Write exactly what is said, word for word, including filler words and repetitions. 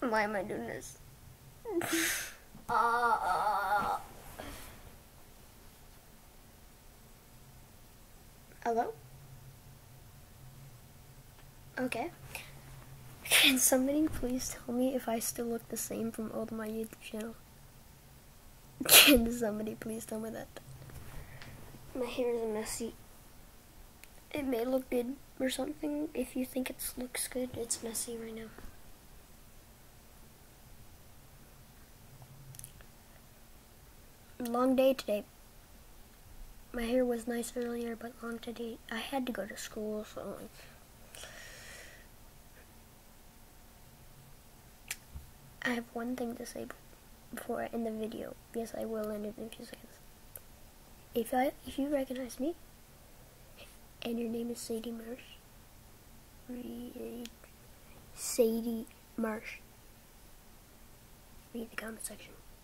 Why am I doing this? uh, hello? Okay. Can somebody please tell me if I still look the same from old my YouTube channel? Can somebody please tell me that? My hair is messy. It may look good or something. If you think it looks good, it's messy right now. Long day today. My hair was nice earlier, but long today. I had to go to school, so like, I have one thing to say before I end the video. Yes, I will end it in a few seconds. If I, if you recognize me, and your name is Sadie Marsh, read Sadie Marsh. Read the comment section.